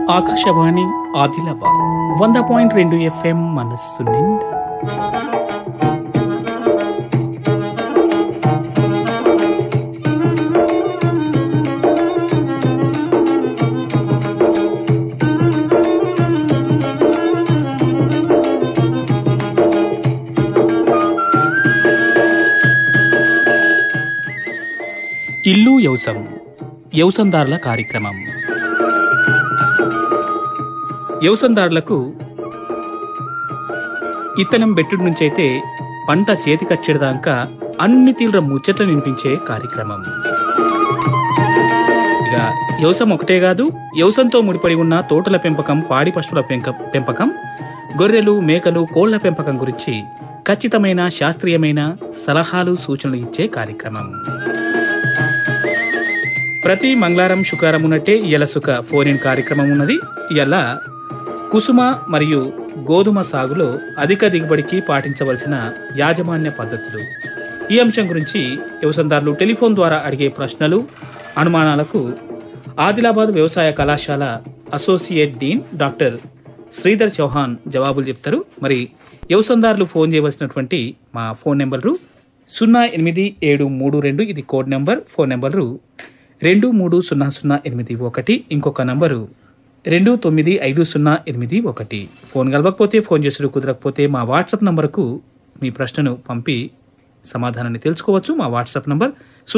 Akashvani Adilabad 100.2 FM మనస్సు నిండా. ఇల్లు వ్యవసాయదారుల కార్యక్రమం. వ్యవసాయదారులకు ఇత్తనం బెట్టుడు నుంచి అయితే పంట చేతికొచ్చేదాకా అన్ని తీవ్ర ముచ్చట్లు వినిపించే కార్యక్రమం. ఇక వ్యవసాయం ఒకటే కాదు, వ్యవసాయంతో ముడిపడి ఉన్న తోటల పెంపకం, పాడి పశువుల పెంపకం, గొర్రెలు, మేకలు, కోళ్ల పెంపకం గురించి ఖచ్చితమైన శాస్త్రీయమైన సలహాలు, సూచనలు ఇచ్చే కార్యక్రమం. ప్రతి మంగళవారం, శుక్రవారం ఉన్నట్టే ఇయాల సుఖ ఫోన్ ఇన్ కార్యక్రమం ఉన్నది. ఇయాల కుసుమ మరియు గోధుమ సాగులో అధిక దిగుబడికి పాటించవలసిన యాజమాన్య పద్ధతులు, ఈ అంశం గురించి వ్యవసాయదారులు టెలిఫోన్ ద్వారా అడిగే ప్రశ్నలు, అనుమానాలకు ఆదిలాబాద్ వ్యవసాయ కళాశాల associate dean doctor Sridhar Chauhan జవాబులు చెప్తారు. మరి వ్యవసాయదారులు ఫోన్ చేయవలసినటువంటి మా ఫోన్ నెంబరు 08732, ఇది కోడ్ నెంబర్. ఫోన్ నెంబరు 230081, ఇంకొక నంబరు 295081. ఫోన్ కలవకపోతే, ఫోన్ చేసుడు కుదరకపోతే మా వాట్సాప్ నంబర్కు మీ ప్రశ్నను పంపి సమాధానాన్ని తెలుసుకోవచ్చు. మా వాట్సాప్ నంబర్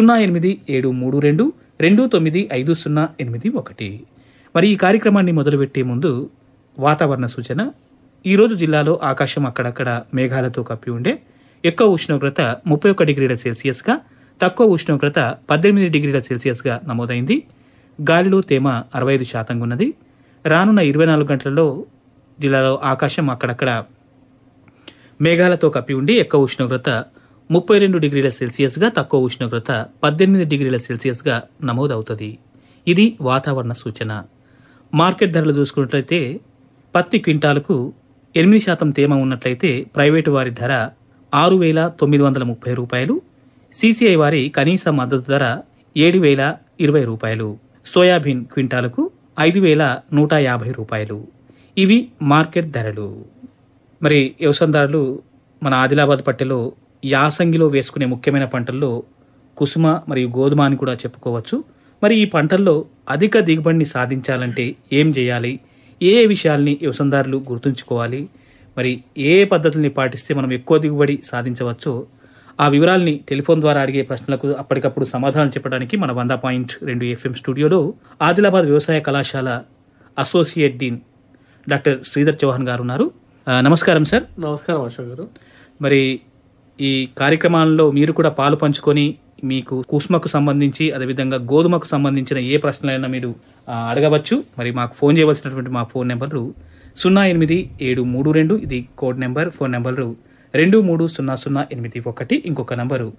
08732295081. మరి ఈ కార్యక్రమాన్ని మొదలుపెట్టే ముందు వాతావరణ సూచన. ఈరోజు జిల్లాలో ఆకాశం అక్కడక్కడ మేఘాలతో కప్పి ఉండే. ఎక్కువ ఉష్ణోగ్రత 31 డిగ్రీల సెల్సియస్గా, తక్కువ ఉష్ణోగ్రత 18 డిగ్రీల సెల్సియస్గా నమోదైంది. గాలిలో తేమ 65% ఉన్నది. రానున్న 24 గంటలలో జిల్లాలో ఆకాశం అక్కడక్కడ మేఘాలతో కప్పి ఉండి ఎక్కువ ఉష్ణోగ్రత 32 డిగ్రీల సెల్సియస్గా, తక్కువ ఉష్ణోగ్రత 18 డిగ్రీల సెల్సియస్గా నమోదవుతుంది. ఇది వాతావరణ సూచన. మార్కెట్ ధరలు చూసుకున్నట్లయితే పత్తి క్వింటాలకు 8% తేమ ఉన్నట్లయితే ప్రైవేటు వారి ధర 6,930 రూపాయలు, సిసిఐ వారి కనీస మద్దతు ధర 7,020 రూపాయలు, సోయాబీన్ క్వింటాలకు 5,150 రూపాయలు. ఇవి మార్కెట్ ధరలు. మరి వ్యవసాయదారులు మన ఆదిలాబాద్ పట్టెలో యాసంగిలో వేసుకునే ముఖ్యమైన పంటల్లో కుసుమ మరియు గోధుమ అని కూడా చెప్పుకోవచ్చు. మరి ఈ పంటల్లో అధిక దిగుబడిని సాధించాలంటే ఏం చేయాలి, ఏ విషయాల్ని వ్యవసాయదారులు గుర్తుంచుకోవాలి, మరి ఏ పద్ధతుల్ని పాటిస్తే మనం ఎక్కువ దిగుబడి సాధించవచ్చో ఆ వివరాల్ని టెలిఫోన్ ద్వారా అడిగే ప్రశ్నలకు అప్పటికప్పుడు సమాధానం చెప్పడానికి మన 100.2 FM స్టూడియోలో ఆదిలాబాద్ వ్యవసాయ కళాశాల associate dean doctor Sridhar Chauhan గారు ఉన్నారు. నమస్కారం సార్. నమస్కారం అశోక్ గారు. మరి ఈ కార్యక్రమాల్లో మీరు కూడా పాలు పంచుకొని మీకు కుసుమకు సంబంధించి అదేవిధంగా గోధుమకు సంబంధించిన ఏ ప్రశ్నలైనా మీరు అడగవచ్చు. మరి మాకు ఫోన్ చేయవలసినటువంటి మా ఫోన్ నెంబరు 08732, ఇది కోడ్ నెంబర్. ఫోన్ నెంబరు 230081, ఇంకొక నంబరు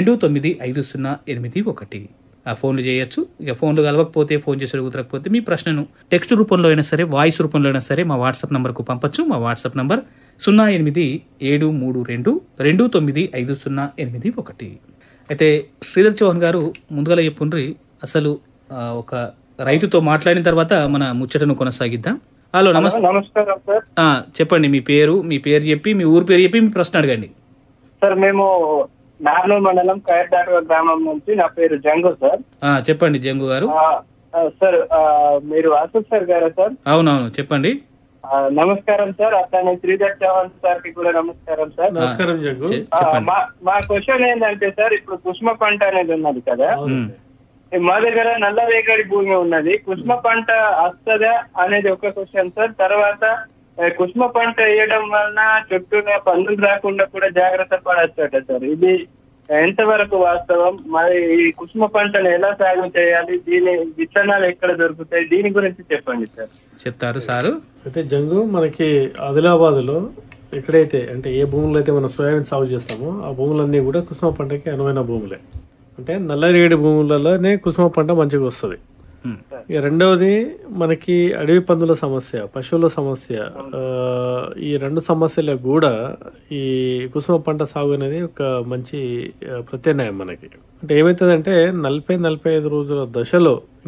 295081. ఆ ఫోన్లు చేయొచ్చు. ఇక ఫోన్లు కలవకపోతే, ఫోన్ చేసి కుదరకపోతే మీ ప్రశ్నను టెక్స్ట్ రూపంలో అయినా సరే, వాయిస్ రూపంలో అయినా సరే మా వాట్సాప్ నంబర్కు పంపచ్చు. మా వాట్సాప్ నంబర్ 08732295081. అయితే శ్రీధర్ చౌహాన్ గారు ముందుగా చెప్పుండ్రి, అసలు ఒక రైతుతో మాట్లాడిన తర్వాత మన ముచ్చటను కొనసాగిద్దాం. హలో, నమస్కారం సార్. చెప్పండి, మీ పేరు చెప్పి, మీ ఊరు పేరు చెప్పి మీ ప్రశ్న అడగండి. సార్, మేము నార్నూర్ మండలం కైర్దాట గ్రామం నుంచి, నా పేరు జంగు సార్. చెప్పండి జంగు గారు. సార్, మీరు అశోక్ సార్ గారా సార్? అవునవును, చెప్పండి. నమస్కారం సార్. అతని శ్రీధర్ చౌహాన్ సార్ కి కూడా నమస్కారం సార్. నమస్కారం జంగు. మా క్వశ్చన్ ఏంటంటే సార్, ఇప్పుడు కుసుమ పంట అనేది ఉన్నది కదా, మా దగ్గర నల్ల రేగడి భూమి ఉన్నది. కుసుమ పంట వస్తుందా అనేది ఒక క్వశ్చన్ సార్. తర్వాత కుసుమ పంట వేయడం వలన చుట్టూనే పందులు రాకుండా కూడా జాగ్రత్త పడచ్చట సార్. ఇది ఎంతవరకు వాస్తవం? మరి ఈ కుసుమ పంటను ఎలా సాగు చేయాలి, దీని విత్తనాలు ఎక్కడ దొరుకుతాయి, దీని గురించి చెప్పండి సార్. చెప్తారు సారు. అయితే జంగు, మనకి ఆదిలాబాద్ లో ఎక్కడైతే అంటే ఏ భూములు అయితే మనం సోయాబీన్ సాగు చేస్తామో ఆ భూములన్నీ కూడా కుసుమ పంటకి అనువైన భూములే. అంటే నల్లరేగడి భూములలోనే కుసుమ పంట మంచిగా వస్తుంది. ఇక రెండవది, మనకి అడవి పందుల సమస్య, పశువుల సమస్య, ఈ రెండు సమస్యలకు కూడా ఈ కుసుమ పంట సాగు అనేది ఒక మంచి ప్రత్యామ్నాయం మనకి. అంటే ఏమవుతుందంటే 40-45 రోజుల దశలో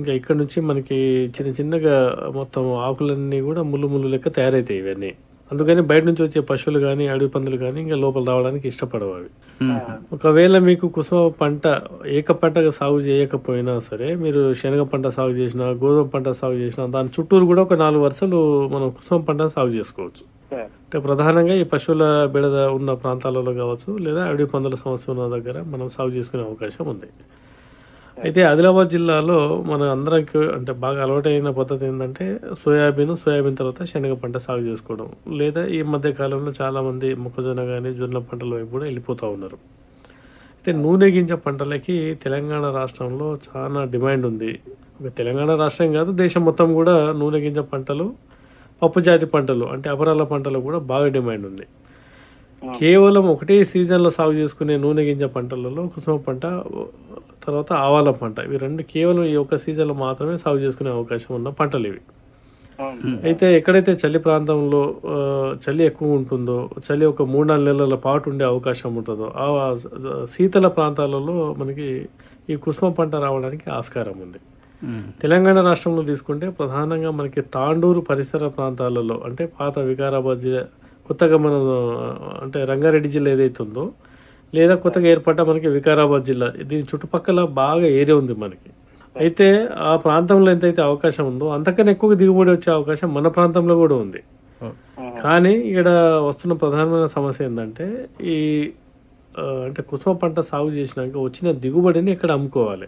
ఇంకా ఇక్కడ నుంచి మనకి చిన్న చిన్నగా మొత్తం ఆకులన్నీ కూడా ముళ్ళు లెక్క తయారవుతాయి ఇవన్నీ. అందుకని బయట నుంచి వచ్చే పశువులు కానీ అడవి పందులు కానీ ఇంకా లోపల రావడానికి ఇష్టపడవు అవి. ఒకవేళ మీకు కుసుమ పంట ఏక పంటగా సాగు చేయకపోయినా సరే, మీరు శనగ పంట సాగు చేసినా, గోధుమ పంట సాగు చేసినా, దాని చుట్టూరు కూడా ఒక 4 వరుసలు మనం కుసుమ పంట సాగు చేసుకోవచ్చు. అంటే ప్రధానంగా ఈ పశువుల బెడద ఉన్న ప్రాంతాలలో కావచ్చు, లేదా అడవి పందుల సమస్య ఉన్న దగ్గర మనం సాగు చేసుకునే అవకాశం ఉంది. అయితే ఆదిలాబాద్ జిల్లాలో మన అందరికి అంటే బాగా అలవాటైన పద్ధతి ఏంటంటే సోయాబీన్ తర్వాత శనగ పంట సాగు చేసుకోవడం, లేదా ఈ మధ్య కాలంలో చాలామంది మొక్కజొన్న కానీ జొన్న పంటల వైపు కూడా వెళ్ళిపోతూ ఉన్నారు. అయితే నూనె గింజ పంటలకి తెలంగాణ రాష్ట్రంలో చాలా డిమాండ్ ఉంది. ఒక తెలంగాణ రాష్ట్రం కాదు, దేశం మొత్తం కూడా నూనె గింజ పంటలు, పప్పు జాతి పంటలు అంటే అపరాల పంటలు కూడా బాగా డిమాండ్ ఉంది. కేవలం ఒకటే సీజన్లో సాగు చేసుకునే నూనె గింజ పంటలలో కుసుమ పంట తర్వాత ఆవాల పంట, ఇవి రెండు కేవలం ఈ ఒక్క సీజన్లో మాత్రమే సాగు చేసుకునే అవకాశం ఉన్న పంటలు ఇవి. అయితే ఎక్కడైతే చలి ప్రాంతంలో చలి ఎక్కువ ఉంటుందో, చలి ఒక 3-4 నెలల పాటు ఉండే అవకాశం ఉంటుందో, ఆ శీతల ప్రాంతాలలో మనకి ఈ కుసుమ పంట రావడానికి ఆస్కారం ఉంది. తెలంగాణ రాష్ట్రంలో తీసుకుంటే ప్రధానంగా మనకి తాండూరు పరిసర ప్రాంతాలలో అంటే పాత వికారాబాద్ జిల్లా, కొత్తగా మనం అంటే రంగారెడ్డి జిల్లా ఏదైతే ఉందో, లేదా కొత్తగా ఏర్పడ్డ మనకి వికారాబాద్ జిల్లా, దీని చుట్టుపక్కల బాగా ఏరియా ఉంది మనకి. అయితే ఆ ప్రాంతంలో ఎంతైతే అవకాశం ఉందో అంతకన్నా ఎక్కువ దిగుబడి వచ్చే అవకాశం మన ప్రాంతంలో కూడా ఉంది. కానీ ఇక్కడ వస్తున్న ప్రధానమైన సమస్య ఏంటంటే ఈ అంటే కుసుమ పంట సాగు చేసినాక వచ్చిన దిగుబడిని ఇక్కడ అమ్ముకోవాలి.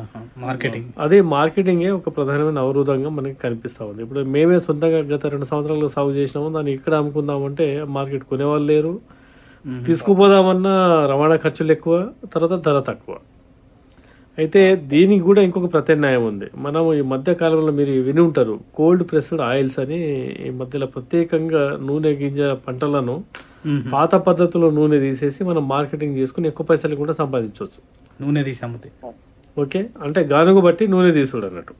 అదే మార్కెటింగే ఒక ప్రధానమైన అవరోధంగా మనకి కనిపిస్తూ ఉంది. ఇప్పుడు మేమే సొంతంగా గత 2 సంవత్సరాలు సాగు చేసినాము, దాన్ని ఇక్కడ అమ్ముకుందామంటే మార్కెట్ కొనేవాళ్ళు లేరు, తీసుకుపోదామన్నా రవాణా ఖర్చులు ఎక్కువ, తర్వాత ధర తక్కువ. అయితే దీనికి కూడా ఇంకొక ప్రత్యామ్నాయం ఉంది. మనం ఈ మధ్య కాలంలో మీరు విని ఉంటారు, కోల్డ్ ప్రెస్డ్ ఆయిల్స్ అని. ఈ మధ్యలో ప్రత్యేకంగా నూనె గింజ పంటలను పాత పద్ధతిలో నూనె తీసేసి మనం మార్కెటింగ్ చేసుకుని ఎక్కువ పైసలు కూడా సంపాదించవచ్చు. నూనె తీసి అమ్ముతాయి. ఓకే, అంటే గానుగు బట్టి నూనె తీసుడు అన్నట్టు.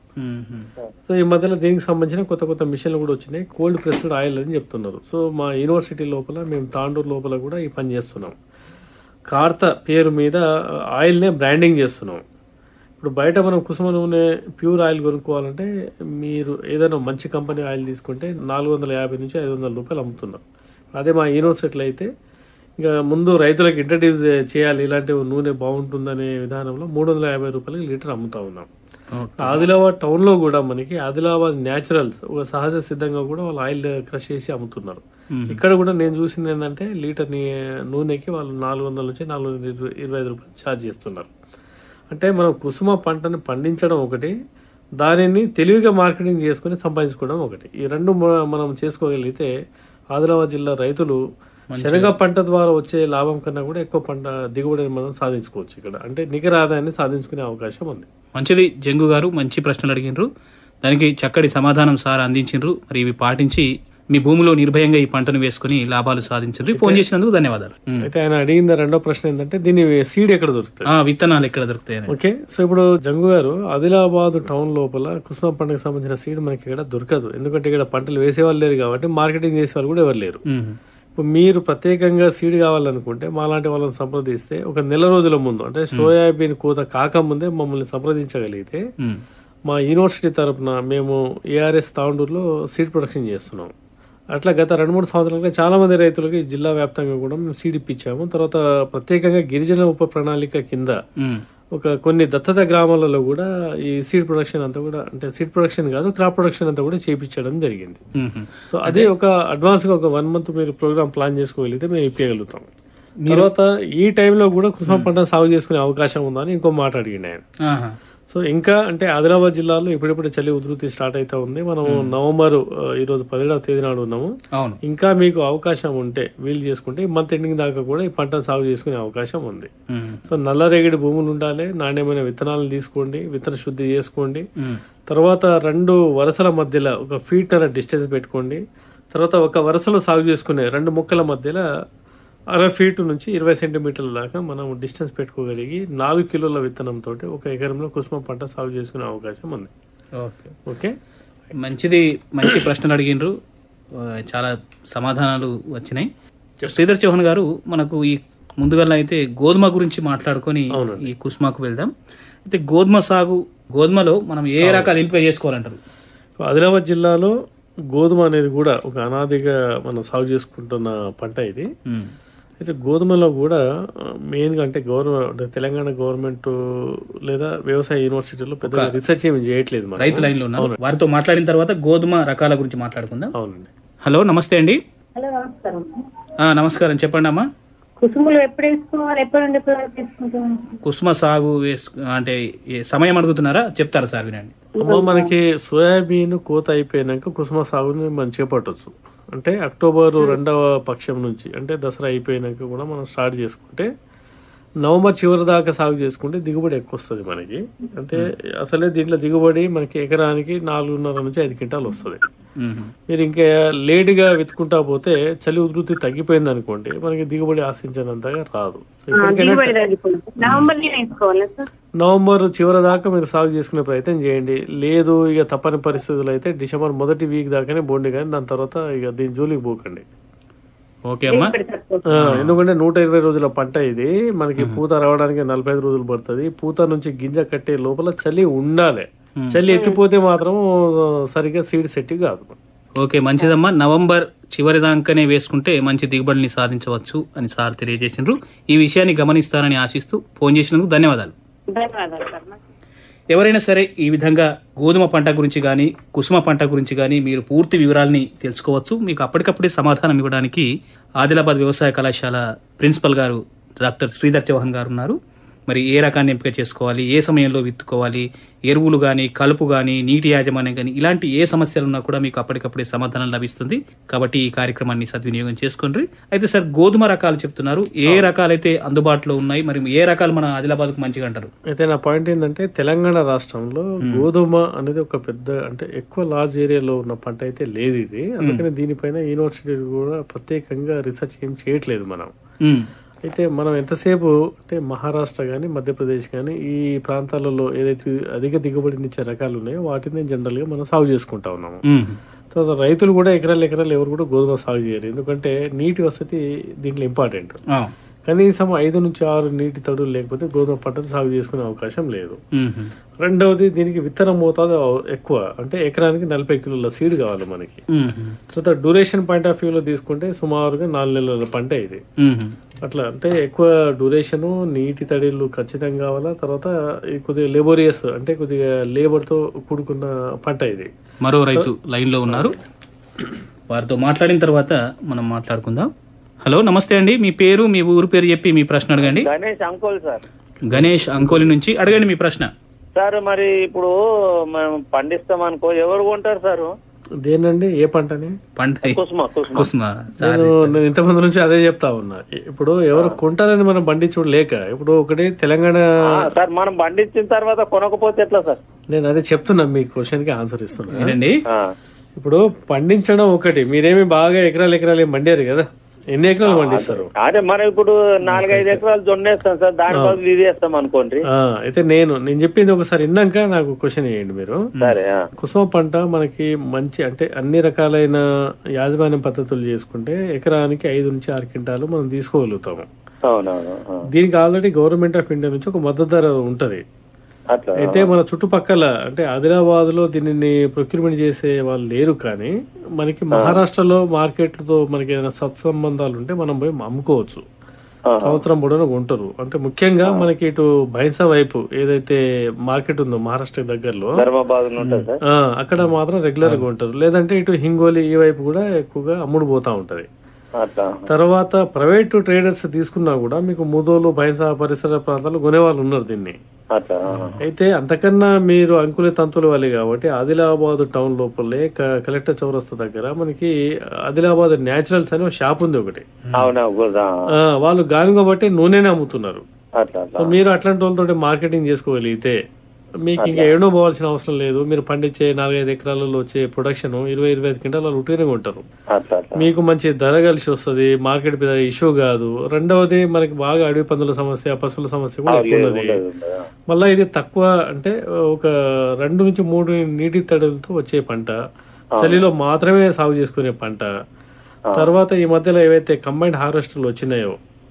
సో ఈ మధ్యలో దీనికి సంబంధించిన కొత్త మిషన్లు కూడా వచ్చినాయి, కోల్డ్ ప్రెస్డ్ ఆయిల్ అని చెప్తున్నారు. సో మా యూనివర్సిటీ లోపల మేము తాండూరు లోపల కూడా ఈ పని చేస్తున్నాం. కార్త పేరు మీద ఆయిల్నే బ్రాండింగ్ చేస్తున్నాం. ఇప్పుడు బయట మనం కుసుమ నూనె ప్యూర్ ఆయిల్ కొనుక్కోవాలంటే మీరు ఏదైనా మంచి కంపెనీ ఆయిల్ తీసుకుంటే 450 నుంచి 500 రూపాయలు అమ్ముతున్నాం. అదే మా యూనివర్సిటీలో అయితే ఇంకా ముందు రైతులకు ఇంట్రడ్యూస్ చేయాలి, ఇలాంటి నూనె బాగుంటుందనే విధానంలో 350 రూపాయలకి లీటర్ అమ్ముతా ఉన్నాం. ఆదిలాబాద్ టౌన్లో కూడా మనకి ఆదిలాబాద్ న్యాచురల్స్ ఒక సహజ సిద్ధంగా కూడా వాళ్ళు ఆయిల్ క్రష్ చేసి అమ్ముతున్నారు. ఇక్కడ కూడా నేను చూసింది ఏంటంటే లీటర్ నూనెకి వాళ్ళు 400 నుంచి 425 రూపాయలు ఛార్జ్ చేస్తున్నారు. అంటే మనం కుసుమ పంటను పండించడం ఒకటి, దానిని తెలివిగా మార్కెటింగ్ చేసుకుని సంపాదించుకోవడం ఒకటి. ఈ రెండు మనం చేసుకోగలిగితే ఆదిలాబాద్ జిల్లా రైతులు శనగ పంట ద్వారా వచ్చే లాభం కన్నా కూడా ఎక్కువ పంట దిగుబడిని మనం సాధించుకోవచ్చు. ఇక్కడ అంటే నికర ఆదాయాన్ని సాధించుకునే అవకాశం ఉంది. మంచిది జంగు గారు, మంచి ప్రశ్నలు అడిగినారు, దానికి చక్కటి సమాధానం సార్ అందించారు. మరి ఇవి పాటించి మీ భూమిలో నిర్భయంగా ఈ పంటను వేసుకుని లాభాలు సాధించారు. ఫోన్ చేసినందుకు ధన్యవాదాలు. అయితే ఆయన అడిగిన రెండో ప్రశ్న ఏంటంటే దీని సీడ్ ఎక్కడ దొరుకుతాయి, విత్తనాలు ఎక్కడ దొరుకుతాయి. ఓకే, సో ఇప్పుడు జంగు గారు ఆదిలాబాద్ టౌన్ లోపల కుసుమ పంటకు సంబంధించిన సీడ్ మనకి ఇక్కడ దొరకదు. ఎందుకంటే ఇక్కడ పంటలు వేసేవాళ్ళు లేరు కాబట్టి మార్కెటింగ్ చేసే వాళ్ళు కూడా ఎవరు లేరు. ఇప్పుడు మీరు ప్రత్యేకంగా సీడ్ కావాలనుకుంటే మాలాంటి వాళ్ళని సంప్రదిస్తే ఒక నెల రోజుల ముందు అంటే సోయాబీన్ కోత కాకముందే మమ్మల్ని సంప్రదించగలిగితే మా యూనివర్సిటీ తరఫున మేము ఏఆర్ఎస్ తాండూరులో సీడ్ ప్రొడక్షన్ చేస్తున్నాం. అట్లా గత 2-3 సంవత్సరాలుగా చాలా మంది రైతులకి జిల్లా వ్యాప్తంగా కూడా మేము సీడ్ ఇప్పించాము. తర్వాత ప్రత్యేకంగా గిరిజన ఉప ప్రణాళిక కింద కొన్ని దత్తత గ్రామాలలో కూడా ఈ సీడ్ ప్రొడక్షన్ అంతా కూడా అంటే సీడ్ ప్రొడక్షన్ కాదు క్రాప్ ప్రొడక్షన్ అంతా కూడా చేయించడం జరిగింది. సో అదే ఒక అడ్వాన్స్ గా ఒక 1 month మీరు ప్రోగ్రామ్ ప్లాన్ చేసుకోగలిగితే మేము ఇప్పగలుగుతాం. తర్వాత ఈ టైంలో కూడా కుసుమ పంట సాగు చేసుకునే అవకాశం ఉందని ఇంకో మాట అడిగింది ఆయన. సో ఇంకా అంటే ఆదిలాబాద్ జిల్లాలో ఇప్పుడిప్పుడు చలి ఉధృతి స్టార్ట్ అవుతా ఉంది. మనం నవంబర్ ఈరోజు 17వ తేదీ నాడు ఉన్నాము. ఇంకా మీకు అవకాశం ఉంటే వీలు చేసుకుంటే ఈ మంత్ ఎండింగ్ దాకా కూడా ఈ పంటను సాగు చేసుకునే అవకాశం ఉంది. సో నల్లరేగడి భూములు ఉండాలి, నాణ్యమైన విత్తనాలు తీసుకోండి, విత్తన శుద్ధి చేసుకోండి. తర్వాత 2 వరుసల మధ్యలో ఒక ఫీట్ డిస్టెన్స్ పెట్టుకోండి. తర్వాత ఒక వరుసలో సాగు చేసుకునే 2 మొక్కల మధ్యలో 60 ఫీట్ నుంచి 20 సెంటీమీటర్ల దాకా మనం డిస్టెన్స్ పెట్టుకోగలిగి 4 కిలోల విత్తనంతో ఒక ఎకరంలో కుసుమ పంట సాగు చేసుకునే అవకాశం ఉంది. ఓకే, మంచి ప్రశ్నలు అడిగినారు, చాలా సమాధానాలు వచ్చినాయి. శ్రీధర్ చౌహాన్ గారు, మనకు ఈ ముందుగా అయితే గోధుమ గురించి మాట్లాడుకొని ఈ కుసుమకు వెళ్దాం. అయితే గోధుమ సాగు గోధుమలో మనం ఏ రకాలు ఎంపిక చేసుకోవాలంటారు? ఆదిలాబాద్ జిల్లాలో గోధుమ అనేది కూడా ఒక అనాదిగా మనం సాగు చేసుకుంటున్న పంట ఇది. అయితే గోధుమలో కూడా మెయిన్గా అంటే తెలంగాణ గవర్నమెంట్ లేదా వ్యవసాయ యూనివర్సిటీలో పెద్ద రీసెర్చ్ ఏమి చేయట్లేదు. రైతు లైన్లో ఉన్నారు, వారితో మాట్లాడిన తర్వాత గోధుమ రకాల గురించి మాట్లాడుకుందాం. అవునండి. హలో, నమస్తే అండి. హలో, నమస్కారం. నమస్కారం, చెప్పండి అమ్మా. కుసుములు ఎప్పుడు వేసుకోవాలి, ఎప్పుడు నుండి ఎప్పుడు వరకు వేసుకుంటాం? కుసుమ సాగు అంటే సమయం అడుగుతున్నారా? చెప్తారా సార్, వినండి. అమ్మ, మనకి సోయాబీన్ కోత అయిపోయినాక కుసుమ సాగుని మనం చేపట్టవచ్చు. అంటే అక్టోబర్ 2వ పక్షం నుంచి, అంటే దసరా అయిపోయినాక కూడా మనం స్టార్ట్ చేసుకుంటే నవంబర్ చివరి దాకా సాగు చేసుకుంటే దిగుబడి ఎక్కువ వస్తుంది మనకి. అంటే అసలే దీంట్లో దిగుబడి మనకి ఎకరానికి 4.5 నుంచి 5 క్వింటాలు వస్తుంది. మీరు ఇంకా లేటుగా వెతుకుంటా పోతే చలి ఉధృతి తగ్గిపోయింది అనుకోండి, మనకి దిగుబడి ఆశించినంతగా రాదు. నవంబర్ చివరి దాకా మీరు సాగు చేసుకునే ప్రయత్నం చేయండి. లేదు ఇక తప్పని పరిస్థితులు అయితే డిసెంబర్ మొదటి వీక్ దాకానే బోండి, కానీ దాని తర్వాత ఇక దీని జోలికి పోకండి. ఓకే అమ్మా. ఎందుకంటే 120 రోజుల పంట ఇది. మనకి పూత రావడానికి 45 రోజులు పడుతుంది. పూత నుంచి గింజ కట్టే లోపల చలి ఉండాలి. చలి ఎత్తిపోతే మాత్రం సరిగ్గా సీడ్ సెట్ కాదు. ఓకే, మంచిదమ్మా. నవంబర్ చివరి దాకానే వేసుకుంటే మంచి దిగుబడిని సాధించవచ్చు అని సార్ తెలియజేసినారు. ఈ విషయాన్ని గమనిస్తారని ఆశిస్తూ ఫోన్ చేసినందుకు ధన్యవాదాలు. ఎవరైనా సరే ఈ విధంగా గోధుమ పంట గురించి కానీ కుసుమ పంట గురించి కానీ మీరు పూర్తి వివరాలని తెలుసుకోవచ్చు. మీకు అప్పటికప్పుడే సమాధానం ఇవ్వడానికి ఆదిలాబాద్ వ్యవసాయ కళాశాల ప్రిన్సిపల్ గారు డాక్టర్ శ్రీధర్ చౌహాన్ గారు ఉన్నారు. మరి ఏ రకాన్ని ఎంపిక చేసుకోవాలి, ఏ సమయంలో విత్తుకోవాలి, ఎరువులు కానీ కలుపు కానీ నీటి యాజమాన్యం కానీ ఇలాంటి ఏ సమస్యలు ఉన్నా కూడా మీకు అప్పటికప్పుడే సమాధానం లభిస్తుంది. కాబట్టి ఈ కార్యక్రమాన్ని సద్వినియోగం చేసుకోండి. అయితే సార్, గోధుమ రకాలు చెప్తున్నారు, ఏ రకాలైతే అందుబాటులో ఉన్నాయి, మరి ఏ రకాలు మన ఆదిలాబాద్కు మంచిగా అంటారు? అయితే నా పాయింట్ ఏంటంటే తెలంగాణ రాష్ట్రంలో గోధుమ అనేది ఒక పెద్ద అంటే ఎక్కువ లార్జ్ ఏరియాలో ఉన్న పంట అయితే లేదు ఇది. అందుకని దీనిపైన యూనివర్సిటీ కూడా ప్రత్యేకంగా రీసెర్చ్ ఏం చేయట్లేదు మనం. అయితే మనం ఎంతసేపు అంటే మహారాష్ట్ర కానీ మధ్యప్రదేశ్ కానీ ఈ ప్రాంతాలలో ఏదైతే అధిక దిగుబడినిచ్చే రకాలు ఉన్నాయో వాటిని జనరల్గా మనం సాగు చేసుకుంటా ఉన్నాము. తర్వాత రైతులు కూడా ఎకరాలు ఎవరు కూడా గోధుమ సాగు చేయరు. ఎందుకంటే నీటి వసతి దీంట్లో ఇంపార్టెంట్. కనీసం 5 నుంచి 6 నీటి తడులు లేకపోతే గోధుమ పంటను సాగు చేసుకునే అవకాశం లేదు. రెండవది, దీనికి విత్తనం మోతాదు ఎక్కువ. అంటే ఎకరానికి 40 కిలోల సీడ్ కావాలి మనకి. తర్వాత డ్యూరేషన్ పాయింట్ ఆఫ్ వ్యూలో తీసుకుంటే సుమారుగా 4 నెలల పంట ఇది. అట్లా అంటే ఎక్కువ డ్యూరేషను, నీటి తడిలు ఖచ్చితంగా కావాలా. తర్వాత కొద్దిగా లేబోరియస్ అంటే కొద్దిగా లేబర్తో కూడుకున్న పంట ఇది. మరో రైతు లైన్ లో ఉన్నారు, వారితో మాట్లాడిన తర్వాత మనం మాట్లాడుకుందాం. హలో, నమస్తే అండి. మీ పేరు, మీ ఊరు పేరు చెప్పి మీ ప్రశ్న అడగండి. గణేష్ అంకోల్ సార్. గణేష్ అంకోలి నుంచి అడగండి మీ ప్రశ్న. సార్, మరి ఇప్పుడు మనం పండిస్తాం అనుకో, ఎవరు కొంటారు సార్? దేనండి, ఏ పంటని? పంట కుసుమ. నేను ఇంతమంది నుంచి అదే చెప్తా ఉన్నా. ఇప్పుడు ఎవరు కొంటారని మనం పండించుడు లేక, ఇప్పుడు ఒకటి తెలంగాణ సార్ మనం పండించిన తర్వాత కొనకపోతే ఎట్లా సార్? నేను అదే చెప్తున్నా, మీ క్వశ్చన్ కి ఆన్సర్ ఇస్తున్నా. ఇప్పుడు పండించడం ఒకటి, మీరేమి బాగా ఎకరాలు ఏం పండారు కదా, ఎన్ని ఎకరాలు పండిస్తారు? అదే మనం ఇప్పుడు 4-5 ఎకరాలు జొన్నేస్తాం సార్, దాని బదులు ఇది వేస్తాం అనుకోండి. అయితే నేను చెప్పింది ఒకసారి విన్నాక నాకు క్వశ్చన్ వేయండి మీరు. సరే. కుసుమ పంట మనకి మంచి అంటే అన్ని రకాలైన యాజమాన్యం పద్ధతులు చేసుకుంటే ఎకరానికి 5 నుంచి 6 క్వింటాలు మనం తీసుకోగలుగుతాము. దీనికి ఆల్రెడీ గవర్నమెంట్ ఆఫ్ ఇండియా నుంచి ఒక మద్దతు ధర ఉంటది. అయితే మన చుట్టుపక్కల అంటే ఆదిలాబాద్ లో దీనిని ప్రొక్యూర్మెంట్ చేసే వాళ్ళు లేరు, కానీ మనకి మహారాష్ట్రలో మార్కెట్లతో మనకి ఏదైనా సత్సంబంధాలు ఉంటే మనం పోయి అమ్ముకోవచ్చు. సంవత్సరం పొడవునా కొంటారు. అంటే ముఖ్యంగా మనకి ఇటు బైన్సా వైపు ఏదైతే మార్కెట్ ఉందో మహారాష్ట్ర దగ్గరలో అక్కడ మాత్రం రెగ్యులర్ గా ఉంటారు. లేదంటే ఇటు హింగోలి ఈ వైపు కూడా ఎక్కువగా అమ్ముడు పోతా ఉంటది. తర్వాత ప్రైవేట్ ట్రేడర్స్ తీసుకున్నా కూడా మీకు ముదోలు బైన్సా పరిసర ప్రాంతాల్లో కొనేవాళ్ళు ఉన్నారు దీన్ని. అయితే అంతకన్నా మీరు అంకులే తంతులు వాళ్ళు కాబట్టి ఆదిలాబాద్ టౌన్ లోపలే కలెక్టర్ చౌరస్తా దగ్గర మనకి ఆదిలాబాద్ న్యాచురల్స్ అని ఒక షాప్ ఉంది ఒకటి. వాళ్ళు గానుగ బట్టి నూనెనే అమ్ముతున్నారు. సో మీరు అట్లాంటి వాళ్ళతో మార్కెటింగ్ చేసుకోగలిగితే మీకు ఇంకా ఏడో పోవాల్సిన అవసరం లేదు. మీరు పండించే 4-5 ఎకరాలలో వచ్చే ప్రొడక్షన్ 20-25 క్వింటాలు ఉట్టిగానే కొంటారు. మీకు మంచి ధర కలిసి వస్తుంది, మార్కెట్ మీద ఇష్యూ కాదు. రెండవది మనకి బాగా అడవి పందుల సమస్య, పశువుల సమస్య కూడా ఎక్కువ ఉన్నది. మళ్ళీ ఇది తక్కువ అంటే ఒక 2 నుంచి 3 నీటి తడులతో వచ్చే పంట, చలిలో మాత్రమే సాగు చేసుకునే పంట. తర్వాత ఈ మధ్యలో ఏవైతే కంబైన్డ్ హార్వెస్టర్లు వచ్చినాయో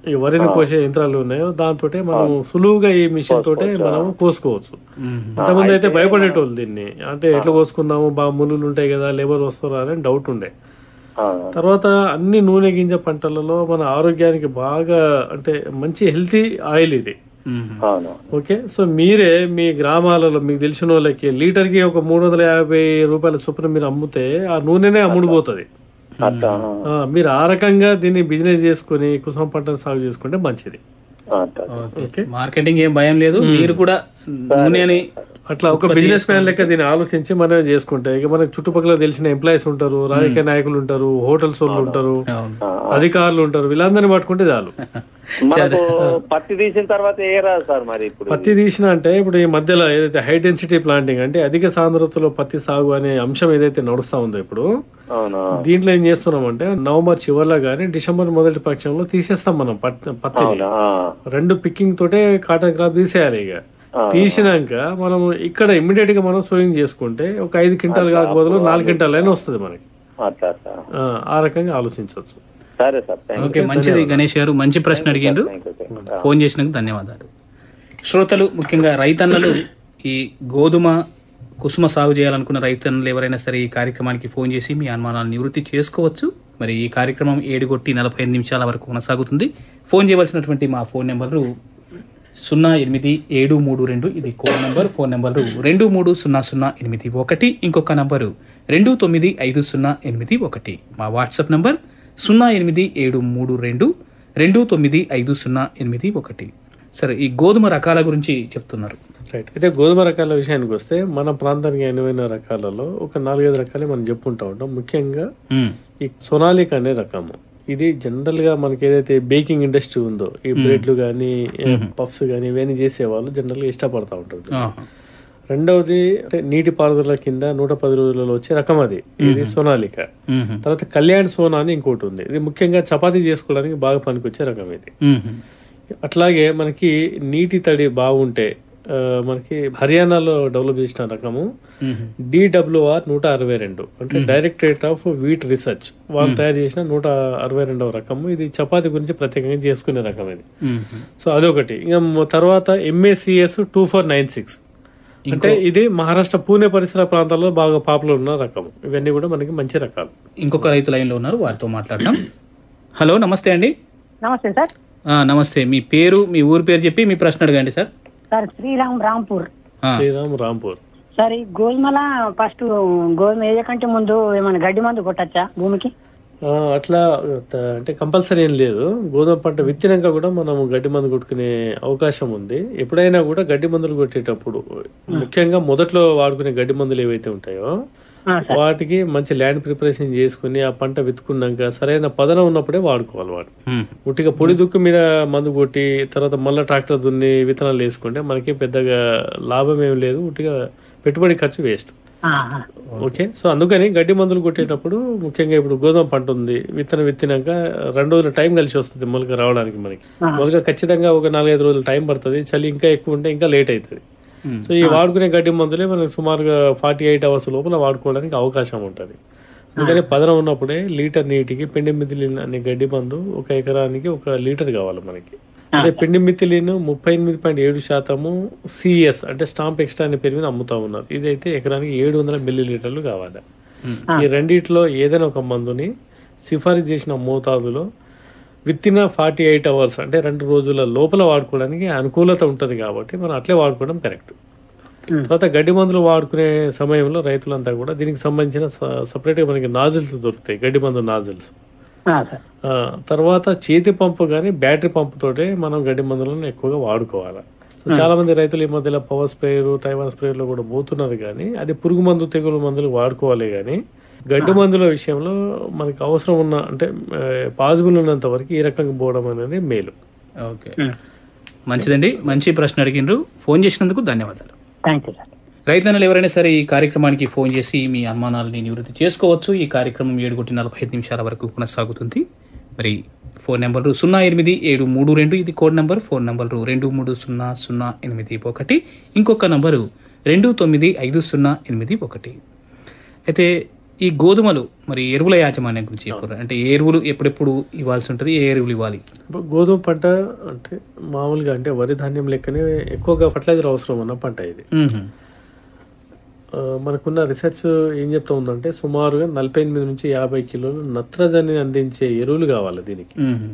ఈ వరిని కోసే యంత్రాలు ఉన్నాయో దాంతో మనం సులువుగా ఈ మిషన్ తోటే మనం కోసుకోవచ్చు. ఇంతకుముందు అయితే భయపడేటోళ్ళు దీన్ని, అంటే ఎట్లా కోసుకుందాము, బాగా ముళ్ళు ఉంటాయి కదా, లేబర్ వస్తారా అని డౌట్ ఉండే. తర్వాత అన్ని నూనె గింజ పంటలలో మన ఆరోగ్యానికి బాగా అంటే మంచి హెల్తీ ఆయిల్ ఇది. ఓకే, సో మీరే మీ గ్రామాలలో మీకు తెలిసిన వాళ్ళకి లీటర్కి ఒక 350 రూపాయల చొప్పున మీరు అమ్మితే ఆ నూనెనే అమ్ముడుపోతుంది. మీరు ఆ రకంగా దీన్ని బిజినెస్ చేసుకుని కుసుమ పంటను సాగు చేసుకుంటే మంచిది. మార్కెటింగ్ ఏం భయం లేదు, మీరు కూడా నూనెని అట్లా ఒక బిజినెస్ మ్యాన్ లెక్క దీన్ని ఆలోచించి మనం చేసుకుంటే ఇక మనకి చుట్టుపక్కల తెలిసిన ఎంప్లాయీస్ ఉంటారు, రాజకీయ నాయకులు ఉంటారు, హోటల్స్ వాళ్ళు ఉంటారు, అధికారులు ఉంటారు, వీళ్ళందరినీ పట్టుకుంటే చాలు. పత్తి తీసిన తర్వాత ఏ రాదు సార్ మరి? ఇప్పుడు పత్తి తీసిన అంటే ఇప్పుడు ఈ మధ్యలో ఏదైతే హై డెన్సిటీ ప్లాంటింగ్ అంటే అధిక సాంద్రతలో పత్తి సాగు అనే అంశం ఏదైతే నడుస్తా ఉందో ఇప్పుడు, దీంట్లో ఏం చేస్తున్నాం అంటే నవంబర్ చివరిలో గానీ డిసెంబర్ మొదటి పక్షంలో తీసేస్తాం మనం పత్తి. 2 పిక్కింగ్ తోటే కాటన్ క్రాప్ తీసేయాలి. ఇక తీసినాక మనం ఇక్కడ ఇమ్మీడియట్ గా మనం సోయింగ్ చేసుకుంటే ఒక 5 క్వింటాల్ కాకపోతే 4 క్వింటాల్ అయినా వస్తుంది మనకి. ఆ రకంగా ఆలోచించవచ్చు. ఓకే, మంచిది గణేష్ గారు, మంచి ప్రశ్న అడిగిండ్రు, ఫోన్ చేసినందుకు ధన్యవాదాలు. శ్రోతలు, ముఖ్యంగా రైతన్నలు, ఈ గోధుమ కుసుమ సాగు చేయాలనుకున్న రైతన్నలు ఎవరైనా సరే ఈ కార్యక్రమానికి ఫోన్ చేసి మీ అనుమానాలను నివృత్తి చేసుకోవచ్చు. మరి ఈ కార్యక్రమం 7:45 వరకు కొనసాగుతుంది. ఫోన్ చేయవలసినటువంటి మా ఫోన్ నెంబర్లు 08732, ఇది కోడ్ నంబర్. ఫోన్ నెంబర్లు 230081, ఇంకొక నంబరు 295081. మా వాట్సాప్ నంబర్ 08732295081. సరే, ఈ గోధుమ రకాల గురించి చెప్తున్నారు. రైట్, అయితే గోధుమ రకాల విషయానికి వస్తే మన ప్రాంతానికి అనువైన రకాలలో ఒక 4-5 రకాలే మనం చెప్పుకుంటా ఉంటాం. ముఖ్యంగా ఈ సోనాలిక్ అనే రకము, ఇది జనరల్ గా మనకి ఏదైతే బేకింగ్ ఇండస్ట్రీ ఉందో, ఈ బ్రెడ్లు కానీ పఫ్స్ కానీ ఇవన్నీ చేసేవాళ్ళు జనరల్ గా ఇష్టపడతా ఉంటారు. రెండవది అంటే నీటి పారుదల కింద 110 రోజులలో వచ్చే రకం అది, ఇది సోనాలిక. తర్వాత కళ్యాణ్ సోనా అని ఇంకోటి ఉంది, ఇది ముఖ్యంగా చపాతీ చేసుకోవడానికి బాగా పనికొచ్చే రకం ఇది. అట్లాగే మనకి నీటి తడి బాగుంటే మనకి హర్యానాలో డెవలప్ చేసిన రకము DWR 162, అంటే డైరెక్టరేట్ ఆఫ్ వీట్ రీసెర్చ్ వాళ్ళు తయారు చేసిన 162వ రకము. ఇది చపాతీ గురించి ప్రత్యేకంగా చేసుకునే రకం ఇది. సో అదొకటి. ఇంకా తర్వాత MACS 2496, అంటే ఇది మహారాష్ట్ర పూణే పరిసర ప్రాంతాల్లో బాగా పాపులర్ ఉన్న రకం. ఇవన్నీ కూడా మనకి మంచి రకాలు. ఇంకొక రైతు లైన్ లో ఉన్నారు, వారితో మాట్లాడతాం. హలో, నమస్తే అండి. నమస్తే సార్. నమస్తే, మీ పేరు, మీ ఊరు పేరు చెప్పి మీ ప్రశ్న అడగండి sir. Sir Sriram Rampur. Sriram Rampur. Sir, ఈ గోధుమల ఫస్ట్ గోధుమ వేయ కంటే ముందు ఏమైనా గడ్డి మందు కొట్టచ్చా భూమికి? అట్లా అంటే కంపల్సరీ ఏం లేదు. గోధుమ పంట విత్తినాక కూడా మనం గడ్డి మందు కొట్టుకునే అవకాశం ఉంది. ఎప్పుడైనా కూడా గడ్డి మందులు కొట్టేటప్పుడు ముఖ్యంగా మొదట్లో వాడుకునే గడ్డి మందులు ఏవైతే ఉంటాయో వాటికి మంచి ల్యాండ్ ప్రిపరేషన్ చేసుకుని ఆ పంట విత్తుకున్నాక సరైన పదన ఉన్నప్పుడే వాడుకోవాలి. వాడు ఉట్టిగా పొడి దుక్కు మీద మందు కొట్టి తర్వాత మళ్ళీ ట్రాక్టర్ దున్ని విత్తనాలు వేసుకుంటే మనకి పెద్దగా లాభం ఏం లేదు, ఉట్టిగా పెట్టుబడి ఖర్చు వేస్ట్. ఓకే, సో అందుకని గడ్డి మందులు కొట్టేటప్పుడు ముఖ్యంగా ఇప్పుడు గోధుమ పంట ఉంది, విత్తినాక 2 రోజుల టైం కలిసి వస్తుంది మొలక రావడానికి. మనకి మొలక ఖచ్చితంగా ఒక 4-5 రోజులు టైం పడుతుంది, చలి ఇంకా ఎక్కువ ఉంటే ఇంకా లేట్ అవుతుంది. సో ఈ వాడుకునే గడ్డి మందులే మనకి సుమారుగా 48 అవర్స్ లోపల వాడుకోవడానికి అవకాశం ఉంటుంది. అందుకని పదన ఉన్నప్పుడే లీటర్ నీటికి పిండి మిథిలిన్ అనే గడ్డి మందు 1 ఎకరానికి 1 లీటర్ కావాలి మనకి. అదే పిండి మిథిలిన్ 38.7% CS అంటే స్టాంప్ ఎక్స్ట్రా అనే పేరు మీద అమ్ముతా ఉన్నారు. ఇదైతే ఎకరానికి 700 మిల్లీలీటర్లు కావాలి. ఈ రెండిట్లో ఏదైనా ఒక మందుని సిఫారసు చేసిన మోతాదులో విత్తిన 48 అవర్స్ అంటే 2 రోజుల లోపల వాడుకోవడానికి అనుకూలత ఉంటుంది కాబట్టి మనం అట్లే వాడుకోవడం కరెక్ట్. తర్వాత గడ్డి మందులు వాడుకునే సమయంలో రైతులంతా కూడా దీనికి సంబంధించిన సపరేట్గా మనకి నాజిల్స్ దొరుకుతాయి, గడ్డి మందు నాజిల్స్. తర్వాత చేతి పంపు కానీ బ్యాటరీ పంపు తోటే మనం గడ్డి మందులను ఎక్కువగా వాడుకోవాలి. సో చాలా మంది రైతులు ఈ మధ్యలో పవర్ స్ప్రేయర్, తైవాన్ స్ప్రేయర్లో కూడా పోతున్నారు, కానీ అది పురుగు మందు తెగులు మందులు వాడుకోవాలి. కానీ గడ్డి మందుల విషయంలో మనకి అవసరం ఉన్న అంటే పాసిబుల్ ఉన్నంత వరకు ఈ రకంగా పోవడం అనేది మేలు. ఓకే, మంచిదండి, మంచి ప్రశ్న అడిగిండ్రు. ఫోన్ చేసినందుకు ధన్యవాదాలు. రైతన్నలు ఎవరైనా సరే ఈ కార్యక్రమానికి ఫోన్ చేసి మీ అనుమానాలని నివృత్తి చేసుకోవచ్చు. ఈ కార్యక్రమం 7:45 వరకు కొనసాగుతుంది. మరి ఫోన్ నెంబర్లు 08732, ఇది కోడ్ నెంబర్. ఫోన్ నెంబర్లు 230081, ఇంకొక నంబరు 295081. అయితే ఈ గోధుమలు మరి ఎరువుల యాజమాన్యం గురించి చెప్పారు. అంటే ఏ ఎరువులు ఎప్పుడెప్పుడు ఇవ్వాల్సి ఉంటుంది, ఏ ఎరువులు ఇవ్వాలి? ఇప్పుడు గోధుమ పంట అంటే మామూలుగా అంటే వరి ధాన్యం లెక్కనే ఎక్కువగా ఫర్టిలైజర్ అవసరం ఉన్న పంట ఇది. మనకున్న రీసెర్చ్ ఏం చెప్తా ఉందంటే సుమారుగా 48 నుంచి 50 కిలోలు నత్రజని అందించే ఎరువులు కావాలి దీనికి.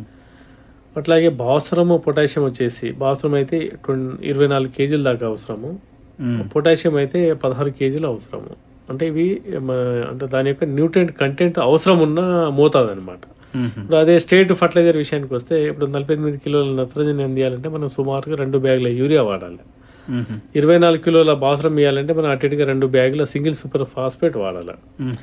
అట్లాగే భాస్వరము పొటాషియం వచ్చేసి భాస్వరం అయితే 24 కేజీల దాకా అవసరము, పొటాషియం అయితే 16 కేజీలు అవసరము. అంటే ఇవి అంటే దాని యొక్క న్యూట్రియంట్ కంటెంట్ అవసరం ఉన్న మోతాదు అనమాట. ఇప్పుడు అదే స్టేట్ ఫర్టిలైజర్ విషయానికి వస్తే ఇప్పుడు 48 కిలోల నత్రజని అందియాలంటే మనం సుమారుగా 2 బ్యాగుల యూరియా వాడాలి. 24 కిలోల భాస్వరం ఇవ్వాలంటే మనం అటుగా 2 బ్యాగుల సింగిల్ సూపర్ ఫాస్ఫేట్ వాడాలి.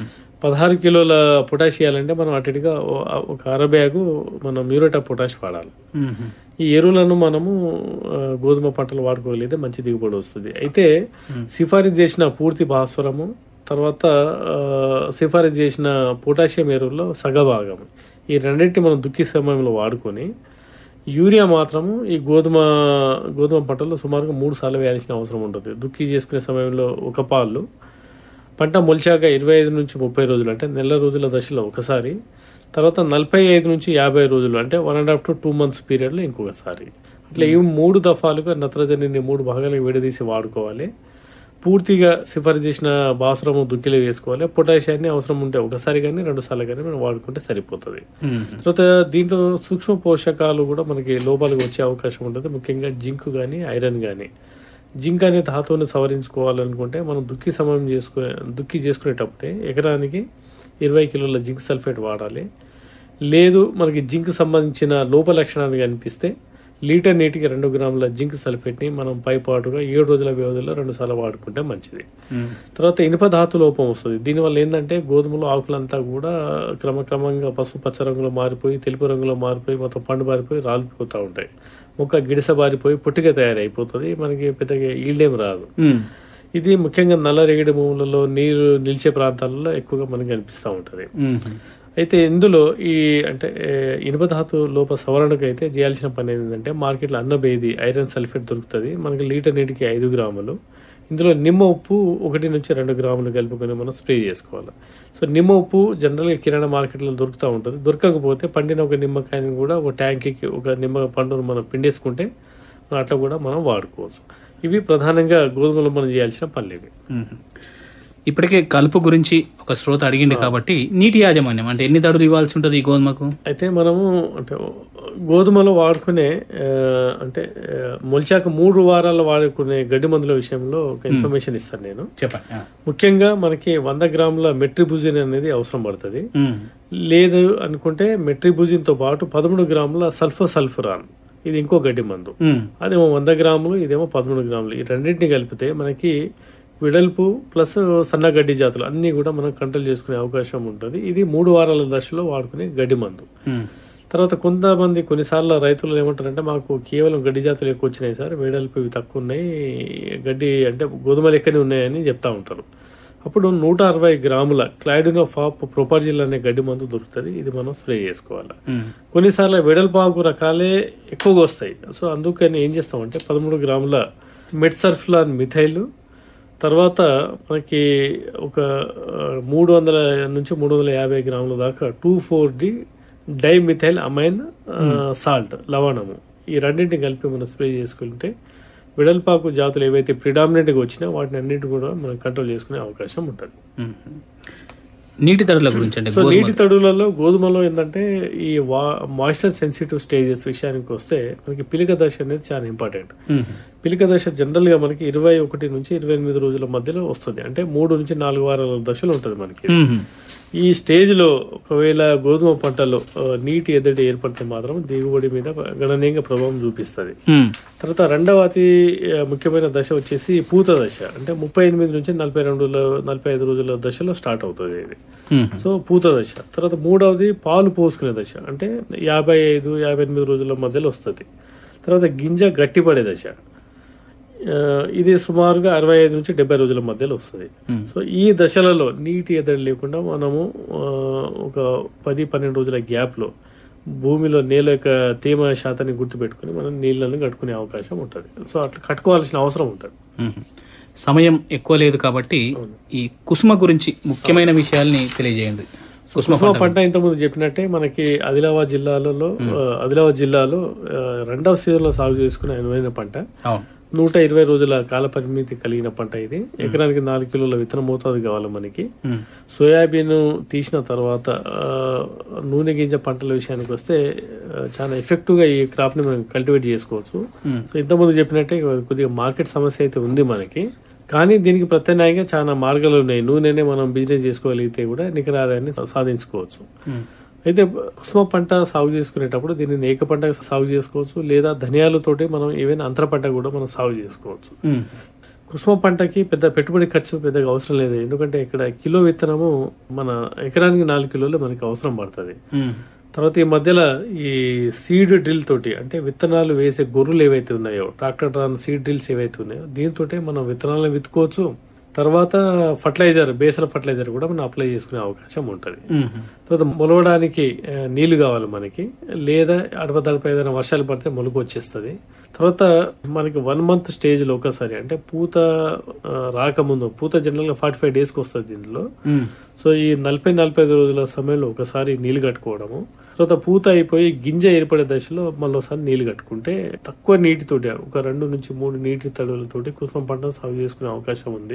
16 కిలోల పొటాష్ ఇవ్వాలంటే మనం అటుగా ఒక 1/2 బ్యాగు మనం మ్యూరేట్ ఆఫ్ పొటాష్ వాడాలి. ఈ ఎరువులను మనము గోధుమ పంటలు వాడుకోగలిగితే మంచి దిగుబడి వస్తుంది. అయితే సిఫారసు చేసిన పూర్తి భాస్వరము తర్వాత సిఫారసు చేసిన పొటాషియం ఎరువుల్లో సగభాగం ఈ రెండింటిని మనం దుక్కి సమయంలో వాడుకొని యూరియా మాత్రము ఈ గోధుమ పంటలో సుమారుగా 3 సార్లు వేయాల్సిన అవసరం ఉంటుంది. దుక్కి చేసుకునే సమయంలో ఒక పాలు, పంట మొలిచాక 25 నుంచి 30 రోజులు అంటే నెల రోజుల దశలో ఒకసారి, తర్వాత 45 నుంచి 50 రోజులు అంటే 1.5 to 2 months పీరియడ్లో ఇంకొకసారి. అట్లా ఈ 3 దఫాలుగా నత్రజనిని 3 భాగాలకు విడదీసి వాడుకోవాలి. పూర్తిగా సిఫారసు చేసిన భాస్వరము దుక్కిలో వేసుకోవాలి. పొటాషియాన్ని అవసరం ఉంటే ఒకసారి కానీ 2 సార్లు కానీ మనం వాడుకుంటే సరిపోతుంది. తర్వాత దీంట్లో సూక్ష్మ పోషకాలు కూడా మనకి లోపాలకు వచ్చే అవకాశం ఉంటుంది. ముఖ్యంగా జింక్ కానీ ఐరన్ కానీ. జింక్ అనే ధాతువుని సవరించుకోవాలనుకుంటే మనం దుక్కి చేసుకునేటప్పుడే ఎకరానికి 20 కిలోల జింక్ సల్ఫేట్ వాడాలి. లేదు మనకి జింక్ సంబంధించిన లోప లక్షణాలు కనిపిస్తే లీటర్ నీటికి 2 గ్రాముల జింక్ సల్ఫేట్ని మనం పైపాటుగా 7 రోజుల వ్యవధిలో 2 సార్లు వాడుకుంటే మంచిది. తర్వాత ఇనుప ధాతు లోపం వస్తుంది. దీనివల్ల ఏంటంటే గోధుమలో ఆకులంతా కూడా క్రమక్రమంగా పసుపు పచ్చ రంగులో మారిపోయి తెలుపు రంగులో మారిపోయి మొత్తం పండు బారిపోయి రాలిపోతూ ఉంటాయి. మొక్క గిడిస బారిపోయి పొట్టిగా తయారైపోతుంది. మనకి పెద్దగా ఈల్డేం రాదు. ఇది ముఖ్యంగా నల్లరేగడి భూములలో నీరు నిలిచే ప్రాంతాలలో ఎక్కువగా మనకి కనిపిస్తూ ఉంటుంది. అయితే ఇందులో ఈ అంటే ఇనుప ధాతు లోప సవరణకు అయితే చేయాల్సిన పని ఏంటంటే మార్కెట్లో అన్నబేది ఐరన్ సల్ఫేట్ దొరుకుతుంది. మనకి లీటర్ నీటికి 5 గ్రాములు. ఇందులో నిమ్మ ఉప్పు 1 నుంచి 2 గ్రాములు కలుపుకొని మనం స్ప్రే చేసుకోవాలి. సో నిమ్మ ఉప్పు జనరల్గా కిరాణా మార్కెట్లో దొరుకుతూ ఉంటుంది. దొరకకపోతే పండిన ఒక నిమ్మకాయని కూడా ఒక ట్యాంకీకి ఒక నిమ్మ పండును మనం పిండేసుకుంటే అట్లా కూడా మనం వాడుకోవచ్చు. ఇవి ప్రధానంగా గోధుమలో మనం చేయాల్సిన పనులు ఇవి. ఇప్పటికే కలుపు గురించి ఒక శ్రోత అడిగింది కాబట్టి నీటి యాజమాన్యం అంటే ఎన్ని తడులు ఇవ్వాల్సి ఉంటుంది ఈ గోధుమకు? అయితే మనము అంటే గోధుమలో వాడుకునే అంటే మొలిచాక 3 వారాలు వాడుకునే గడ్డి మందుల విషయంలో ఒక ఇన్ఫర్మేషన్ ఇస్తాను నేను. చెప్పండి. ముఖ్యంగా మనకి 100 గ్రాముల మెట్రిబుజిన్ అనేది అవసరం పడుతుంది. లేదు అనుకుంటే మెట్రిబుజిన్తో పాటు 13 గ్రాముల సల్ఫోసల్ఫురాన్, ఇది ఇంకో గడ్డి మందు. అదేమో 100 గ్రాములు, ఇదేమో 13 గ్రాములు. ఈ రెండింటిని కలిపితే మనకి విడల్పు ప్లస్ సన్నగడ్డి జాతులు అన్నీ కూడా మనం కంట్రోల్ చేసుకునే అవకాశం ఉంటుంది. ఇది 3 వారాల దశలో వాడుకునే గడ్డి మందు. తర్వాత కొన్నిసార్లు రైతులు ఏమంటారంటే మాకు కేవలం గడ్డి జాతులు ఎక్కువ వచ్చినాయి సార్, వెడల్పు ఇవి తక్కువ ఉన్నాయి, గడ్డి అంటే గోధుమ లెక్కనే ఉన్నాయని చెప్తా ఉంటారు. అప్పుడు 160 గ్రాముల క్లైడినోఫాప్ ప్రొపాజిల్ అనే గడ్డి మందు దొరుకుతుంది. ఇది మనం స్ప్రే చేసుకోవాలి. కొన్నిసార్లు వెడల్పాకు రకాలే ఎక్కువగా వస్తాయి. సో అందుకని ఏం చేస్తామంటే 13 గ్రాముల మెట్సర్ఫ్లాన్ మిథైల్, తర్వాత మనకి ఒక 300 నుంచి 350 గ్రాముల దాకా 2,4-D డైమిథైల్ అమైన్ సాల్ట్ లవణము, ఈ రెండింటిని కలిపి మనం స్ప్రే చేసుకుంటే వెడల్పాకు జాతులు ఏవైతే ప్రిడామినెంట్గా వచ్చినా వాటిని అన్నింటి కూడా మనం కంట్రోల్ చేసుకునే అవకాశం ఉంటుంది. నీటి తడుల గురించి అంటే సో నీటి తడులలో గోధుమలో ఏంటంటే ఈ మాయిశ్చర్ సెన్సిటివ్ స్టేజెస్ విషయానికి వస్తే మనకి పిలిక దశ అనేది చాలా ఇంపార్టెంట్. పిలిక దశ జనరల్గా మనకి 21 నుంచి 28 రోజుల మధ్యలో వస్తుంది. అంటే 3 నుంచి 4 వారాల దశలో ఉంటుంది మనకి. ఈ స్టేజ్లో ఒకవేళ గోధుమ పంటలో నీటి ఎద్దడి ఏర్పడితే మాత్రం దిగుబడి మీద గణనీయంగా ప్రభావం చూపిస్తుంది. తర్వాత రెండవ అతి ముఖ్యమైన దశ వచ్చేసి పూత దశ. అంటే 38 నుంచి 45 రోజుల దశలో స్టార్ట్ అవుతుంది ఇది. సో పూత దశ. తర్వాత మూడవది పాలు పోసుకునే దశ. అంటే 55-58 రోజుల మధ్యలో వస్తుంది. తర్వాత గింజ గట్టిపడే దశ. ఇది సుమారుగా 65 నుంచి 70 రోజుల మధ్యలో వస్తుంది. సో ఈ దశలలో నీటి ఎద్దడి లేకుండా మనము ఒక 10-12 రోజుల గ్యాప్లో భూమిలో నేల యొక్క తేమ శాతాన్ని గుర్తుపెట్టుకుని మనం నీళ్ళను కట్టుకునే అవకాశం ఉంటుంది. సో అట్లా కట్టుకోవాల్సిన అవసరం ఉంటుంది. సమయం ఎక్కువ లేదు కాబట్టి ఈ కుసుమ గురించి ముఖ్యమైన విషయాల్ని తెలియజేయండి. కుసుమ పంట ఇంతకుముందు చెప్పినట్టే మనకి ఆదిలాబాద్ జిల్లాలో 2వ సీజన్లో సాగు చేసుకునే అనువైన పంట. 120 రోజుల కాల పరిమితి కలిగిన పంట ఇది. ఎకరానికి 4 కిలోల విత్తనం మోతాదు కావాలి మనకి. సోయాబీన్ తీసిన తర్వాత నూనె గింజ పంటల విషయానికి వస్తే చాలా ఎఫెక్టివ్గా ఈ క్రాప్ ని మనం కల్టివేట్ చేసుకోవచ్చు. సో ఇంతకుముందు చెప్పినట్టే కొద్దిగా మార్కెట్ సమస్య అయితే ఉంది మనకి, కానీ దీనికి ప్రత్యామ్నాయంగా చాలా మార్గాలు ఉన్నాయి. నూనెనే మనం బిజినెస్ చేసుకోగలిగితే కూడా నికర ఆదాయాన్ని సాధించుకోవచ్చు. అయితే కుసుమ పంట సాగు చేసుకునేటప్పుడు దీనిని ఏక పంట సాగు చేసుకోవచ్చు, లేదా ధనియాలతోటి మనం ఏవైనా అంతర పంట కూడా మనం సాగు చేసుకోవచ్చు. కుసుమ పంటకి పెద్ద పెట్టుబడి ఖర్చు పెద్దగా అవసరం లేదు, ఎందుకంటే ఇక్కడ కిలో విత్తనము మన ఎకరానికి 4 కిలోలు మనకి అవసరం పడుతుంది. తర్వాత ఈ మధ్యలో ఈ సీడ్ డ్రిల్ తోటి, అంటే విత్తనాలు వేసే గొర్రెలు ఏవైతే ఉన్నాయో, ట్రాక్టర్ డ్రాన్ సీడ్ డ్రిల్స్ ఏవైతే ఉన్నాయో దీంతో మనం విత్తనాలను విత్తుకోవచ్చు. తర్వాత బేసల ఫర్టిలైజర్ కూడా మనం అప్లై చేసుకునే అవకాశం ఉంటుంది. తర్వాత మొలవడానికి నీళ్లు కావాలి మనకి, లేదా అడపదడప ఏదైనా వర్షాలు పడితే మొలక వచ్చేస్తుంది. తర్వాత మనకి 1 మంత్ స్టేజ్లో ఒకసారి, అంటే పూత రాకముందు, పూత జనరల్గా 45 డేస్కి వస్తుంది దీంట్లో. సో ఈ 40-45 రోజుల సమయంలో ఒకసారి నీళ్లు కట్టుకోవడము. తర్వాత పూత అయిపోయి గింజ ఏర్పడే దశలో మళ్ళీ ఒకసారి నీళ్లు కట్టుకుంటే తక్కువ నీటితోటి, ఒక 2 నుంచి 3 నీటి తడులతోటి కుసుమ పంటను సాగు చేసుకునే అవకాశం ఉంది.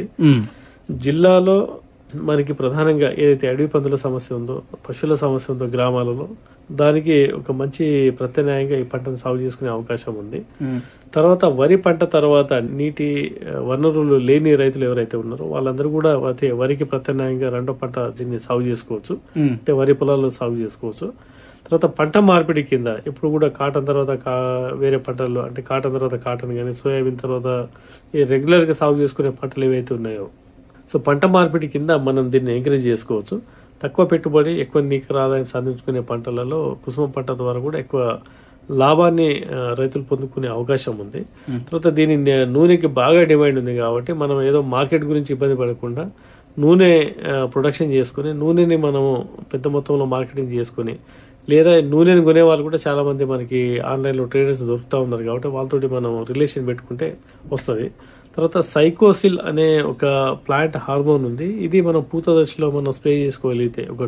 జిల్లాలో మనకి ప్రధానంగా ఏదైతే అడవి పందుల సమస్య ఉందో, పశువుల సమస్య ఉందో గ్రామాలలో, దానికి ఒక మంచి ప్రత్యామ్నాయంగా ఈ పంటను సాగు చేసుకునే అవకాశం ఉంది. తర్వాత వరి పంట తర్వాత నీటి వనరులు లేని రైతులు ఎవరైతే ఉన్నారో వాళ్ళందరూ కూడా వరికి ప్రత్యామ్నాయంగా 2వ పంట దీన్ని సాగు చేసుకోవచ్చు, అంటే వరి పొలాల్లో సాగు చేసుకోవచ్చు. తర్వాత పంట మార్పిడి కింద ఇప్పుడు కూడా కాటన్ తర్వాత వేరే పంటల్లో, అంటే కాటన్ తర్వాత కాటన్ కానీ, సోయాబీన్ తర్వాత ఈ రెగ్యులర్గా సాగు చేసుకునే పంటలు ఏవైతే ఉన్నాయో, సో పంట మార్పిడి కింద మనం దీన్ని ఎంకరేజ్ చేసుకోవచ్చు. తక్కువ పెట్టుబడి ఎక్కువ నికర ఆదాయం సాధించుకునే పంటలలో కుసుమ పంట ద్వారా కూడా ఎక్కువ లాభాన్ని రైతులు పొందుకునే అవకాశం ఉంది. తర్వాత దీని నూనెకి బాగా డిమాండ్ ఉంది కాబట్టి మనం ఏదో మార్కెట్ గురించి ఇబ్బంది పడకుండా నూనె ప్రొడక్షన్ చేసుకుని, నూనెని మనము పెద్ద మొత్తంలో మార్కెటింగ్ చేసుకుని, లేదా నూనెని కొనే వాళ్ళు కూడా చాలామంది మనకి ఆన్లైన్లో ట్రేడర్స్ దొరుకుతూ ఉన్నారు కాబట్టి వాళ్ళతోటి మనం రిలేషన్ పెట్టుకుంటే వస్తుంది. తర్వాత సైకోసిల్ అనే ఒక ప్లాంట్ హార్మోన్ ఉంది. ఇది మనం పూత దశలో మనం స్ప్రే చేసుకోగలిగితే, ఒక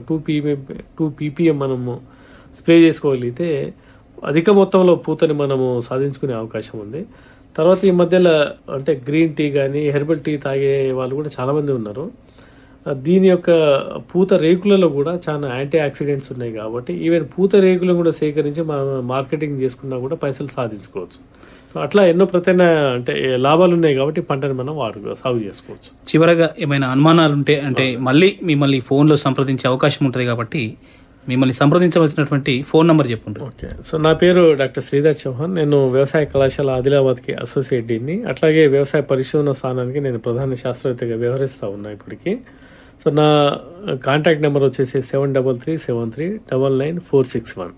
2 ppm మనము స్ప్రే చేసుకోగలిగితే అధిక మొత్తంలో పూతని మనము సాధించుకునే అవకాశం ఉంది. తర్వాత ఈ మధ్యలో అంటే గ్రీన్ టీ కానీ హెర్బల్ టీ తాగే వాళ్ళు కూడా చాలామంది ఉన్నారు. దీని యొక్క పూత రేకులలో కూడా చాలా యాంటీ ఆక్సిడెంట్స్ ఉన్నాయి కాబట్టి ఈవెన్ పూత రేకులను కూడా సేకరించి మనం మార్కెటింగ్ చేసుకున్నా కూడా పైసలు సాధించుకోవచ్చు. సో అట్లా ఎన్నో అంటే లాభాలు ఉన్నాయి కాబట్టి పంటని మనం సాగు చేసుకోవచ్చు. చివరగా ఏమైనా అనుమానాలు ఉంటే అంటే మళ్ళీ మిమ్మల్ని ఫోన్లో సంప్రదించే అవకాశం ఉంటుంది కాబట్టి మిమ్మల్ని సంప్రదించవలసినటువంటి ఫోన్ నంబర్ చెప్పండి. ఓకే, సో నా పేరు డాక్టర్ శ్రీధర్ చౌహాన్. నేను వ్యవసాయ కళాశాల ఆదిలాబాద్కి అసోసియేట్ డీన్ని, అట్లాగే వ్యవసాయ పరిశోధన స్థానానికి నేను ప్రధాన శాస్త్రవేత్తగా వ్యవహరిస్తూ ఉన్నా ఇప్పటికి. సో నా కాంటాక్ట్ నెంబర్ వచ్చేసి 7337399461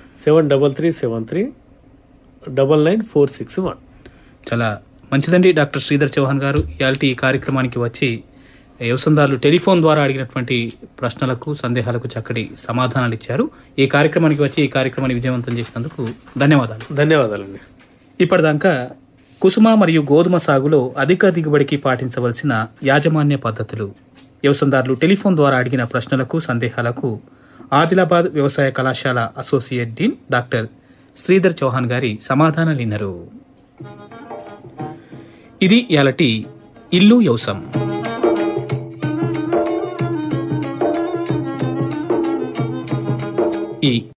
7337399461. చాలా మంచిదండి డాక్టర్ శ్రీధర్ చౌహాన్ గారు. ఇవాళ ఈ కార్యక్రమానికి వచ్చి వ్యవసాయదారులు టెలిఫోన్ ద్వారా అడిగినటువంటి ప్రశ్నలకు సందేహాలకు చక్కటి సమాధానాలు ఇచ్చారు. ఈ కార్యక్రమానికి వచ్చి ఈ కార్యక్రమాన్ని విజయవంతం చేసినందుకు ధన్యవాదాలండి. ఇప్పటిదాకా కుసుమ మరియు గోధుమ సాగులో అధిక దిగుబడికి పాటించవలసిన యాజమాన్య పద్ధతులు, వ్యవసాయదారులు టెలిఫోన్ ద్వారా అడిగిన ప్రశ్నలకు సందేహాలకు ఆదిలాబాద్ వ్యవసాయ కళాశాల associate dean doctor Sridhar Chauhan గారి సమాధానాలు విన్నారు. ఇది ఇయాలటి ఇల్లు వ్యవసాయం. ఈ